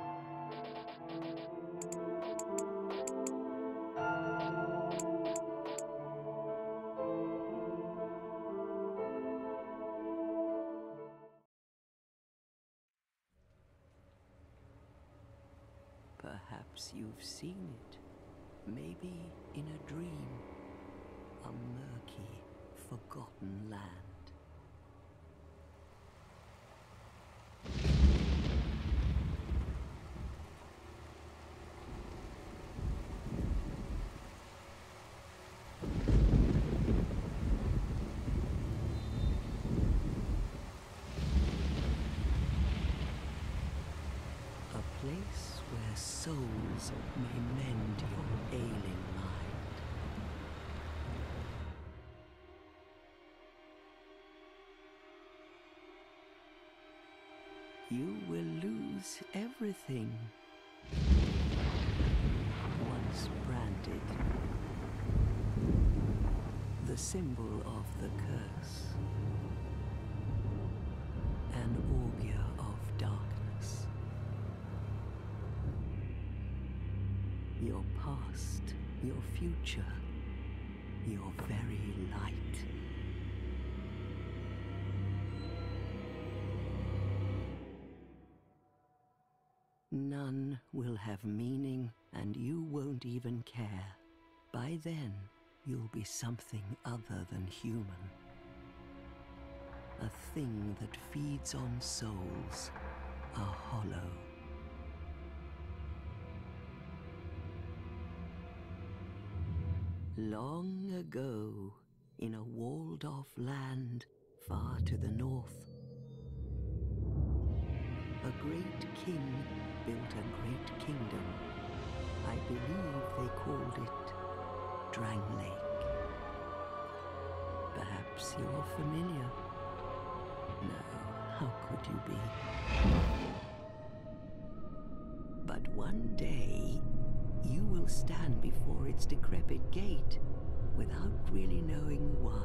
Perhaps you've seen it, maybe in a dream, a murky, forgotten land. A place where souls may mend your ailing mind. You will lose everything once branded, the symbol of the curse, an augur of darkness. Your past, your future, your very light. None will have meaning, and you won't even care. By then, you'll be something other than human. A thing that feeds on souls, a hollow. Long ago, in a walled-off land far to the north, a great king built a great kingdom. I believe they called it Drangleic. Perhaps you're familiar? No, how could you be? But one day, you will stand before its decrepit gate without really knowing why.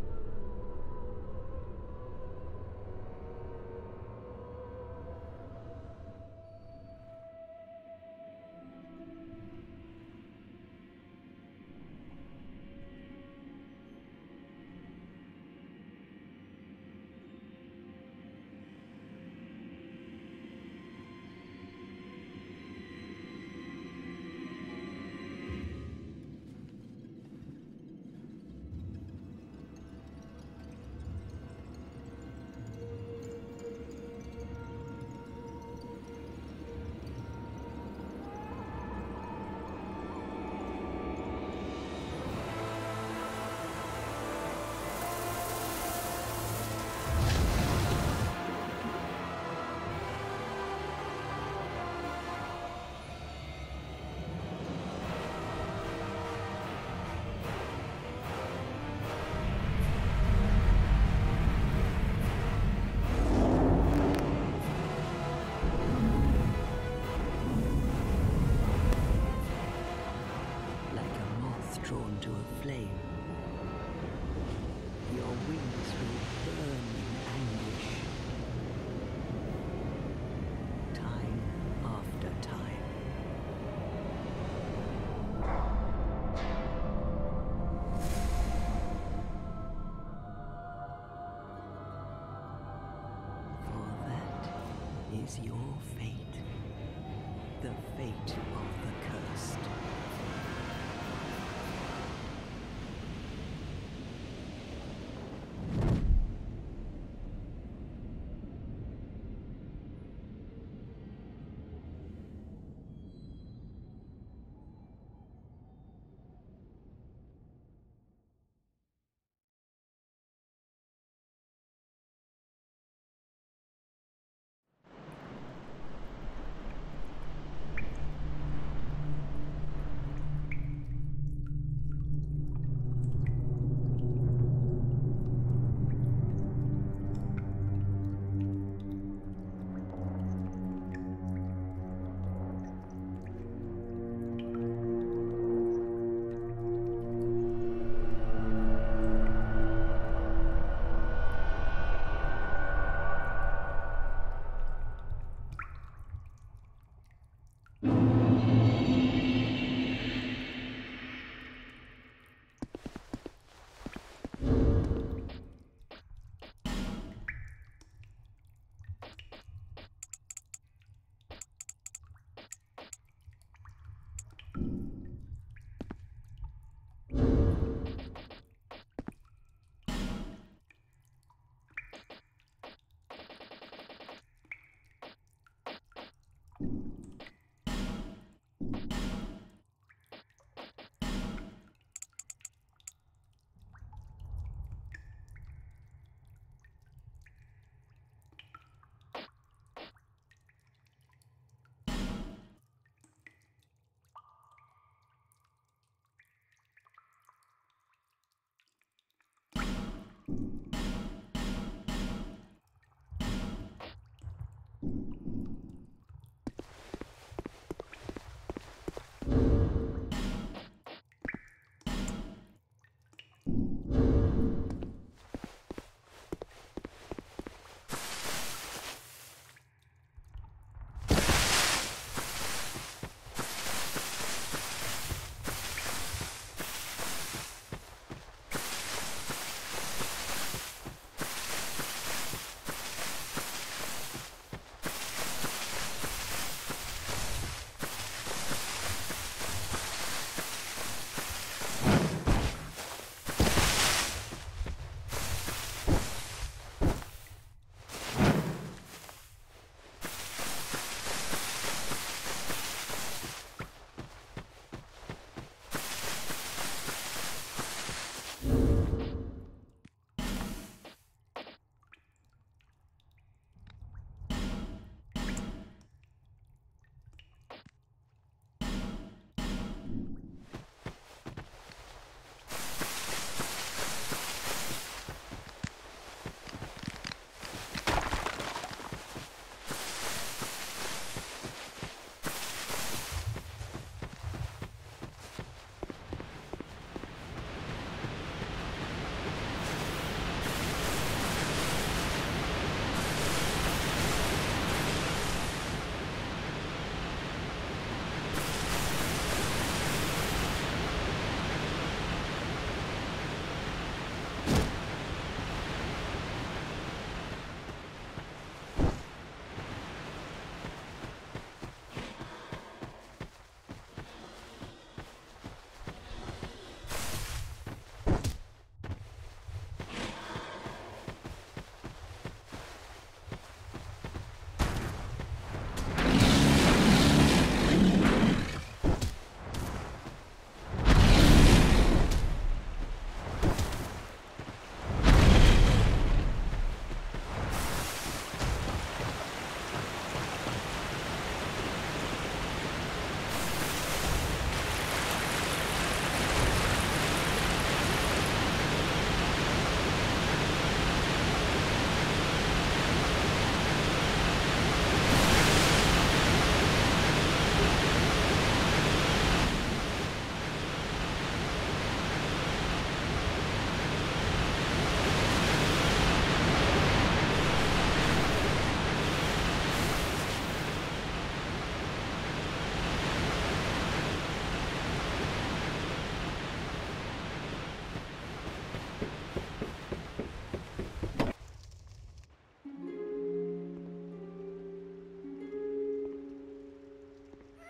Drawn to a flame, your wings will burn in anguish, time after time. For that is your fate, the fate of the cursed.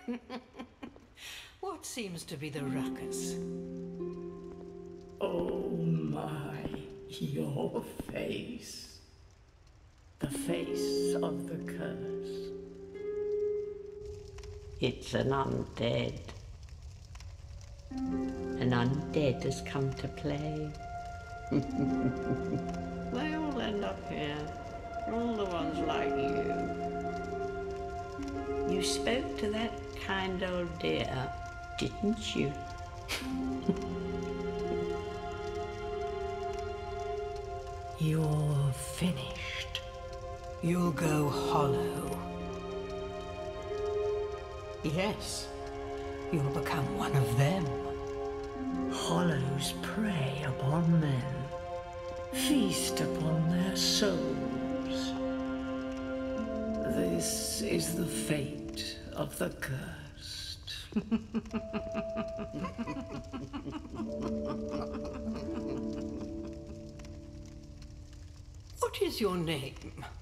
What seems to be the ruckus? Oh my, your face. The face of the curse. It's an undead. An undead has come to play. They all end up here. All the ones like you. You spoke to that kind old dear, didn't you? You're finished. You'll go hollow. Yes, you'll become one of them. Hollows prey upon men, feast upon their souls. This is the fate of the cursed. What is your name?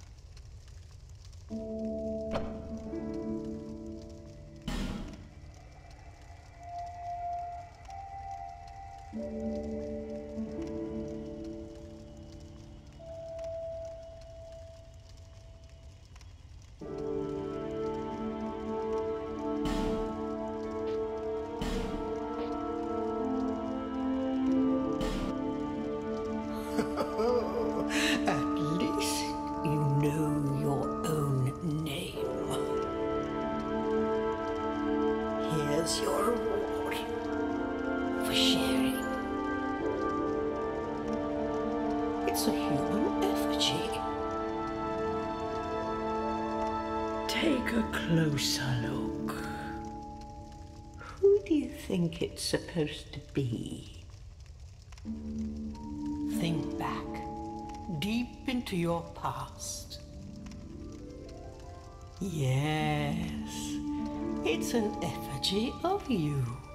At least you know your own name. Here's your reward for sharing. It's a human effigy. Take a closer look. Who do you think it's supposed to be? Think back, deep into your past. Yes, it's an effigy of you.